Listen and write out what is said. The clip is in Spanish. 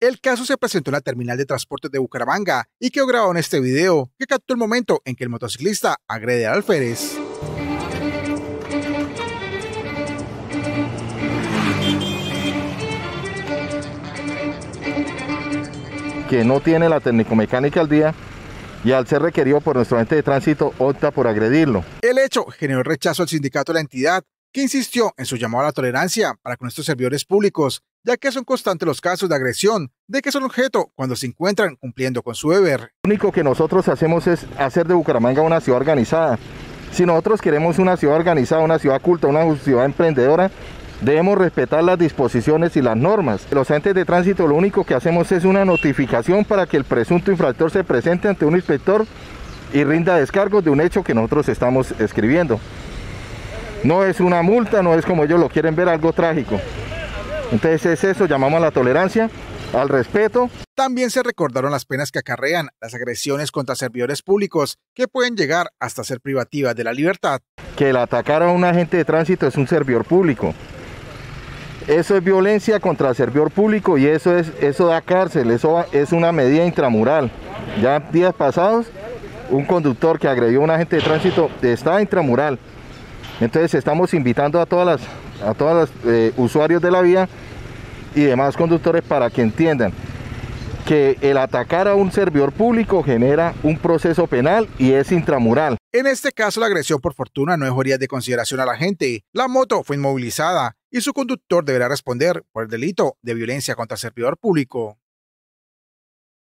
El caso se presentó en la terminal de transportes de Bucaramanga y quedó grabado en este video que captó el momento en que el motociclista agrede al alférez. Que no tiene la técnico-mecánica al día y al ser requerido por nuestro agente de tránsito opta por agredirlo. El hecho generó rechazo al sindicato de la entidad, que insistió en su llamado a la tolerancia para con estos servidores públicos, ya que son constantes los casos de agresión de que son objeto cuando se encuentran cumpliendo con su deber. Lo único que nosotros hacemos es hacer de Bucaramanga una ciudad organizada. Si nosotros queremos una ciudad organizada, una ciudad culta, una ciudad emprendedora, debemos respetar las disposiciones y las normas. Los agentes de tránsito lo único que hacemos es una notificación para que el presunto infractor se presente ante un inspector y rinda descargos de un hecho que nosotros estamos escribiendo. No es una multa, no es como ellos lo quieren ver, algo trágico. Entonces es eso, llamamos a la tolerancia, al respeto. También se recordaron las penas que acarrean las agresiones contra servidores públicos, que pueden llegar hasta ser privativas de la libertad. Que el atacar a un agente de tránsito es un servidor público. Eso es violencia contra el servidor público y eso da cárcel, eso es una medida intramural. Ya días pasados, un conductor que agredió a un agente de tránsito está intramural. Entonces estamos invitando a todas los usuarios de la vía y demás conductores para que entiendan que el atacar a un servidor público genera un proceso penal y es intramural. En este caso, la agresión por fortuna no dejó heridas de consideración a la gente. La moto fue inmovilizada y su conductor deberá responder por el delito de violencia contra el servidor público.